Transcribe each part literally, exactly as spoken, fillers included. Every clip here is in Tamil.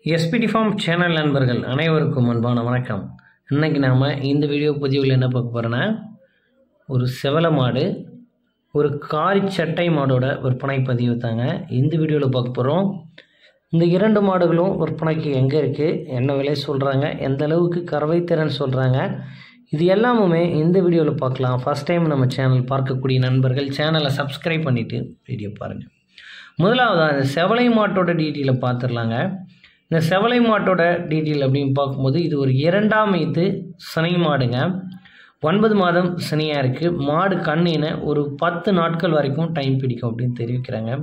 S P T Farm channel நண்பர்கள் அனைவருக்கும் அன்பான வணக்கம். இன்னைக்கு நாம இந்த வீடியோ பதிவில் என்ன பார்க்க போறோம்னா ஒரு செவல மாடு ஒரு காரி சட்டை மாடோட விற்பனை பதிவு தாங்க இந்த வீடியோல பார்க்க போறோம். இந்த இரண்டு மாடுகளும் விற்பனைக்கு எங்க இருக்கு, என்ன விலை சொல்றாங்க, எந்த அளவுக்கு கறவை திறன் சொல்றாங்க, இது எல்லாமே இந்த வீடியோல பார்க்கலாம். ஃபர்ஸ்ட் டைம் நம்ம சேனல் பார்க்கக்கூடிய நண்பர்கள் சேனலை சப்ஸ்கிரைப் பண்ணிட்டு வீடியோ பாருங்க. முதலாவது அந்த செவலை மாட்டோட டீட்டெயிலை பார்த்துடலாங்க. இந்த செவலை மாட்டோட டீட்டெயில் அப்படின்னு பார்க்கும்போது இது ஒரு இரண்டாம் ஈத்து சினை மாடுங்க. ஒன்பது மாதம் சினையாக இருக்குது. மாடு கண்ணின ஒரு பத்து நாட்கள் வரைக்கும் டைம் பிடிக்கும் அப்படின்னு தெரிவிக்கிறாங்க.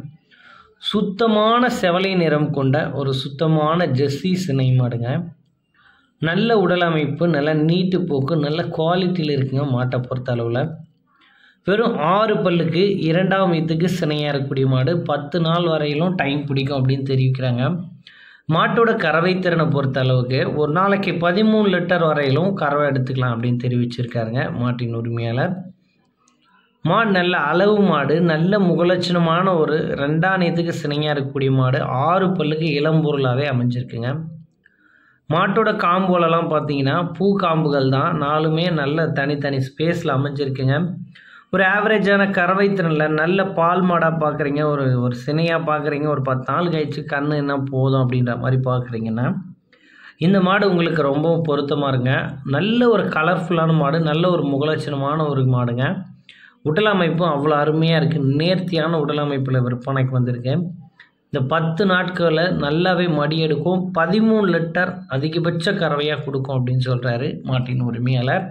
சுத்தமான செவலை நிறம் கொண்ட ஒரு சுத்தமான ஜெர்சி சினை மாடுங்க. நல்ல உடல் அமைப்பு, நல்ல நீட்டு போக்கு, நல்ல குவாலிட்டியில் இருக்குங்க. மாட்டை பொறுத்த அளவில் வெறும் ஆறு பல்லுக்கு இரண்டாம் ஈத்துக்கு சினையாக இருக்கக்கூடிய மாடு. பத்து நாள் வரையிலும் டைம் பிடிக்கும் அப்படின்னு தெரிவிக்கிறாங்க. மாட்டோட கறவை திறனை பொறுத்த அளவுக்கு ஒரு நாளைக்கு பதிமூணு லிட்டர் வரையிலும் கறவை எடுத்துக்கலாம் அப்படின்னு தெரிவிச்சிருக்காருங்க மாட்டின் உரிமையாளர். மாடு நல்ல அளவு மாடு, நல்ல முகலட்சணமான ஒரு ரெண்டாம் நேத்துக்கு சினையாக இருக்கக்கூடிய மாடு. ஆறு பல்லுக்கு இளம்பொருளாகவே அமைஞ்சிருக்குங்க. மாட்டோட காம்போலெல்லாம் பார்த்தீங்கன்னா பூ காம்புகள் தான், நாலுமே நல்ல தனித்தனி ஸ்பேஸில் அமைஞ்சிருக்குங்க. ஒரு ஆவரேஜான கறவை திறனில் நல்ல பால் மாடாக பார்க்குறீங்க, ஒரு ஒரு சினையாக பார்க்குறீங்க, ஒரு பத்து நாள் கழிச்சு கண்ணு என்ன போதும் அப்படின்ற மாதிரி பார்க்குறீங்கன்னா இந்த மாடு உங்களுக்கு ரொம்பவும் பொருத்தமாக இருங்க. நல்ல ஒரு கலர்ஃபுல்லான மாடு, நல்ல ஒரு முகலட்சணமான ஒரு மாடுங்க. உடல் அமைப்பும் அவ்வளோ அருமையாக இருக்குது. நேர்த்தியான உடல் அமைப்பில் விற்பனைக்கு வந்திருக்கு. இந்த பத்து நாட்களில் நல்லாவே மடி எடுக்கும். பதிமூணு லிட்டர் அதிகபட்ச கறவையாக கொடுக்கும் அப்படின்னு சொல்கிறாரு மாட்டின் உரிமையாளர்.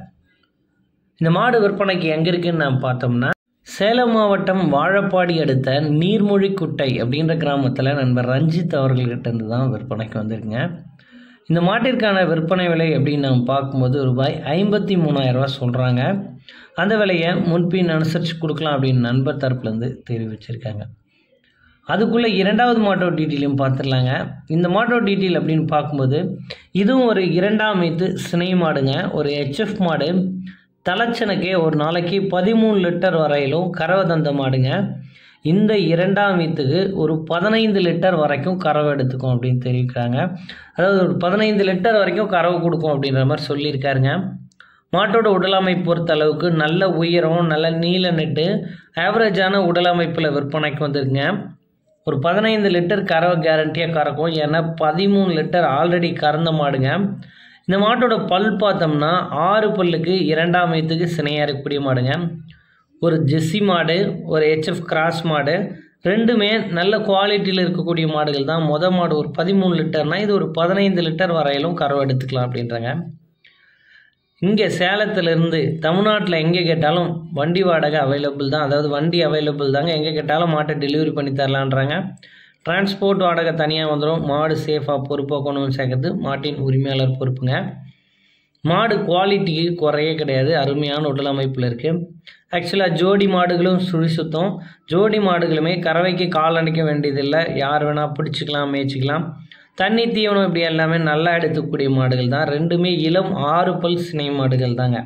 இந்த மாடு விற்பனைக்கு எங்கே இருக்குன்னு நான் பார்த்தோம்னா சேலம் மாவட்டம் வாழப்பாடி அடுத்த நீர்மொழிக்குட்டை அப்படின்ற கிராமத்தில் நண்பர் ரஞ்சித் அவர்கள்கிட்ட இருந்து தான் விற்பனைக்கு வந்திருக்குங்க. இந்த மாட்டிற்கான விற்பனை விலை அப்படின்னு நம்ம பார்க்கும்போது ரூபாய் ஐம்பத்தி மூணாயிரம் ரூபா சொல்கிறாங்க. அந்த விலையை முன்பின் அனுசரித்து கொடுக்கலாம் அப்படின்னு நண்பர் தரப்புலேருந்து தெரிவிச்சிருக்காங்க. அதுக்குள்ளே இரண்டாவது மாட்டோ டீட்டெயிலையும் பார்த்துடலாங்க. இந்த மாட்டோ டீட்டெயில் அப்படின்னு பார்க்கும்போது இதுவும் ஒரு இரண்டாம் ஈத்து சினை மாடுங்க. ஒரு ஹெச்எஃப் மாடு. தலைச்சனுக்கே ஒரு நாளைக்கு பதிமூணு லிட்டர் வரையிலும் கறவை தந்த மாடுங்க. இந்த இரண்டாம் ஈத்துக்கு ஒரு பதினைந்து லிட்டர் வரைக்கும் கறவை எடுத்துக்கும் அப்படின்னு தெரிவிக்கிறாங்க. அதாவது ஒரு பதினைந்து லிட்டர் வரைக்கும் கறவை கொடுக்கும் அப்படின்ற மாதிரி சொல்லியிருக்காருங்க. மாட்டோட உடலமைப்பு பொறுத்த அளவுக்கு நல்ல உயரம், நல்ல நீல நெட்டு, ஆவரேஜான உடலமைப்பில் விற்பனைக்கு வந்துருங்க. ஒரு பதினைந்து லிட்டர் கறவை கேரண்டியாக கறக்கும். ஏன்னா பதிமூணு லிட்டர் ஆல்ரெடி கறந்த மாடுங்க. இந்த மாட்டோட பல் பார்த்தோம்னா ஆறு பல்லுக்கு இரண்டாம் ஈத்துக்கு சினையாக இருக்கக்கூடிய மாடுங்க. ஒரு ஜெர்சி மாடு, ஒரு ஹெச்எஃப் கிராஸ் மாடு, ரெண்டுமே நல்ல குவாலிட்டியில் இருக்கக்கூடிய மாடுகள் தான். மொதல் மாடு ஒரு பதிமூணு லிட்டர்னால் இது ஒரு பதினைந்து லிட்டர் வரையிலும் கறவை எடுத்துக்கலாம் அப்படின்றாங்க. இங்கே சேலத்திலேருந்து தமிழ்நாட்டில் எங்கே கேட்டாலும் வண்டி வாடகை அவைலபிள் தான். அதாவது வண்டி அவைலபிள் தாங்க, எங்கே கேட்டாலும் மாட்டை டெலிவரி பண்ணி தரலான்றாங்க. டிரான்ஸ்போர்ட் வாடகை தனியாக வந்துடும். மாடு சேஃபாக பொறுப்பாக கொண்டு வந்து சேர்க்கறது மாட்டின் உரிமையாளர் பொறுப்புங்க. மாடு குவாலிட்டிக்கு குறையே கிடையாது, அருமையான உடல் அமைப்பில் இருக்குது. ஆக்சுவலாக ஜோடி மாடுகளும் சுழி சுத்தம். ஜோடி மாடுகளுமே கறவைக்கு கால் அணைக்க வேண்டியதில்லை, யார் வேணால் பிடிச்சிக்கலாம், மேய்ச்சிக்கலாம். தண்ணி தீவனம் இப்படி எல்லாமே நல்லா எடுத்துக்கூடிய மாடுகள் தான். ரெண்டுமே இளம் ஆறு பல் சினை மாடுகள் தாங்க.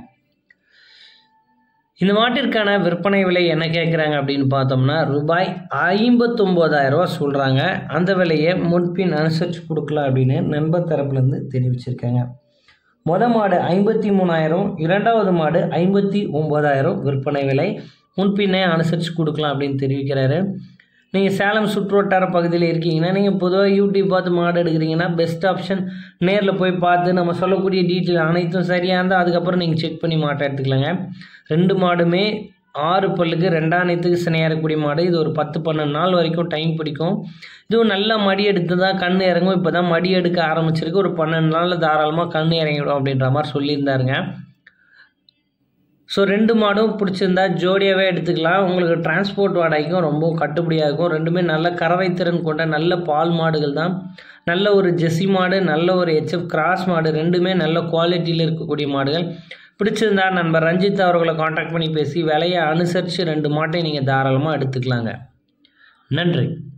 இந்த மாட்டிற்கான விற்பனை விலை என்ன கேட்குறாங்க அப்படின்னு பார்த்தோம்னா ரூபாய் ஐம்பத்தொம்போதாயிரம் ரூபா சொல்கிறாங்க. அந்த விலையை முன்பின் அனுசரித்து கொடுக்கலாம் அப்படின்னு நண்பர் தரப்புலேருந்து தெரிவிச்சிருக்காங்க. மொதல் மாடு ஐம்பத்தி மூணாயிரம், இரண்டாவது மாடு ஐம்பத்தி ஒம்போதாயிரம் விற்பனை விலை. முன்பின்னே அனுசரித்து கொடுக்கலாம் அப்படின்னு தெரிவிக்கிறாரு. நீங்கள் சேலம் சுற்றுவட்டார பகுதியில் இருக்கீங்கன்னா, நீங்கள் பொதுவாக யூடியூப் பார்த்து மாடு எடுக்கிறீங்கன்னா பெஸ்ட் ஆப்ஷன் நேரில் போய் பார்த்து நம்ம சொல்லக்கூடிய டீட்டெயில் அனைத்தும் சரியாக இருந்தால் அதுக்கப்புறம் நீங்கள் செக் பண்ணி மாட்டை எடுத்துக்கலாங்க. ரெண்டு மாடுமே ஆறு பல்லுக்கு ரெண்டாம் நேத்துக்கு சினையாக இருக்கக்கூடிய மாடு. இது ஒரு பத்து பன்னெண்டு நாள் வரைக்கும் டைம் பிடிக்கும். இதுவும் நல்லா மடி எடுத்து தான் கண் இறங்கும். இப்போ தான் மடி எடுக்க ஆரம்பிச்சிருக்கு. ஒரு பன்னெண்டு நாளில் தாராளமாக கண் இறங்கிடும் அப்படின்ற மாதிரி சொல்லியிருந்தாருங்க. ஸோ ரெண்டு மாடும் பிடிச்சிருந்தா ஜோடியாகவே எடுத்துக்கலாம். உங்களுக்கு டிரான்ஸ்போர்ட் வாடகைக்கும் ரொம்ப கட்டுப்படியாக இருக்கும். ரெண்டுமே நல்ல கறவை திறன் கொண்ட நல்ல பால் மாடுகள் தான். நல்ல ஒரு ஜெர்சி மாடு, நல்ல ஒரு ஹெச்எஃப் கிராஸ் மாடு, ரெண்டுமே நல்ல குவாலிட்டியில் இருக்கக்கூடிய மாடுகள். பிடிச்சிருந்தா நண்பர் ரஞ்சித் அவர்களை காண்டாக்ட் பண்ணி பேசி விலையை அனுசரித்து ரெண்டு மாட்டையும் நீங்கள் தாராளமாக எடுத்துக்கலாங்க. நன்றி.